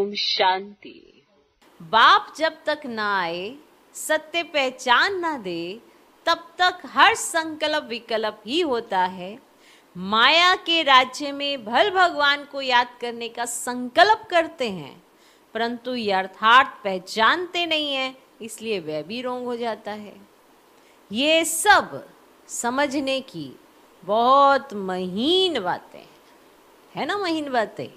ओम शांति। बाप जब तक ना आए, सत्य पहचान ना दे, तब तक हर संकल्प विकल्प ही होता है। माया के राज्य में भल भगवान को याद करने का संकल्प करते हैं, परंतु यथार्थ पहचानते नहीं है, इसलिए वह भी रोंग हो जाता है। ये सब समझने की बहुत महीन बातें है ना, महीन बातें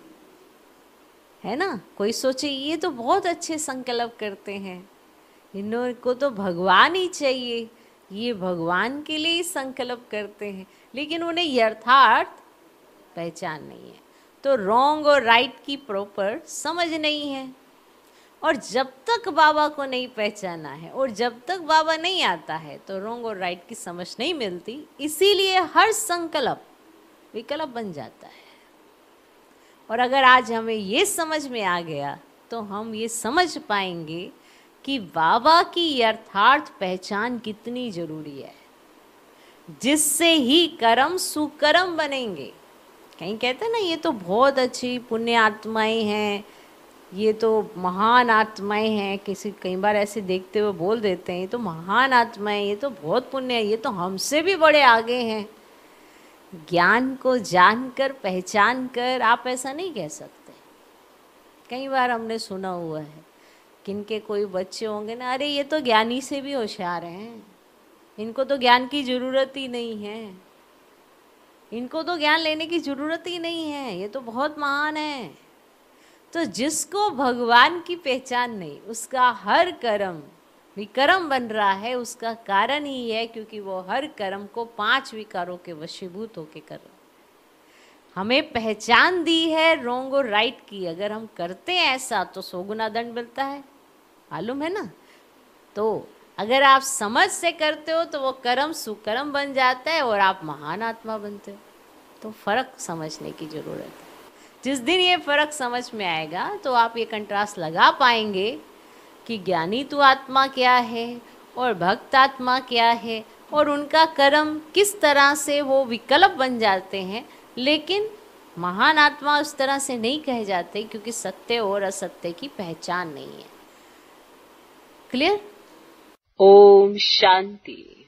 है ना। कोई सोचे ये तो बहुत अच्छे संकल्प करते हैं, इनको तो भगवान ही चाहिए, ये भगवान के लिए ही संकल्प करते हैं, लेकिन उन्हें यथार्थ पहचान नहीं है, तो रॉन्ग और राइट की प्रॉपर समझ नहीं है। और जब तक बाबा को नहीं पहचाना है और जब तक बाबा नहीं आता है, तो रॉन्ग और राइट की समझ नहीं मिलती, इसीलिए हर संकल्प विकल्प बन जाता है। और अगर आज हमें ये समझ में आ गया, तो हम ये समझ पाएंगे कि बाबा की यथार्थ पहचान कितनी जरूरी है, जिससे ही कर्म सुकर्म बनेंगे। कहीं कहते हैं ना, ये तो बहुत अच्छी पुण्य आत्माएं हैं, ये तो महान आत्माएं हैं, किसी कई बार ऐसे देखते हुए बोल देते हैं ये तो महान आत्माएं, ये तो बहुत पुण्य है, ये तो हमसे भी बड़े आगे हैं। ज्ञान को जानकर पहचान कर आप ऐसा नहीं कह सकते। कई बार हमने सुना हुआ है, किनके कोई बच्चे होंगे ना, अरे ये तो ज्ञानी से भी होशियार हैं, इनको तो ज्ञान की जरूरत ही नहीं है, इनको तो ज्ञान लेने की जरूरत ही नहीं है, ये तो बहुत महान है। तो जिसको भगवान की पहचान नहीं, उसका हर कर्म विकर्म बन रहा है, उसका कारण ही है क्योंकि वो हर कर्म को 5 विकारों के वशीभूत होके कर रहा है। हमें पहचान दी है रॉन्ग और राइट की, अगर हम करते हैं ऐसा तो 100 गुना दंड मिलता है, मालूम है ना। तो अगर आप समझ से करते हो तो वो कर्म सुकर्म बन जाता है और आप महान आत्मा बनते हो। तो फर्क समझने की जरूरत है। जिस दिन ये फर्क समझ में आएगा तो आप ये कंट्रास्ट लगा पाएंगे कि ज्ञानी तो आत्मा क्या है और भक्त आत्मा क्या है, और उनका कर्म किस तरह से वो विकल्प बन जाते हैं। लेकिन महान आत्मा उस तरह से नहीं कहे जाते, क्योंकि सत्य और असत्य की पहचान नहीं है। क्लियर? ओम शांति।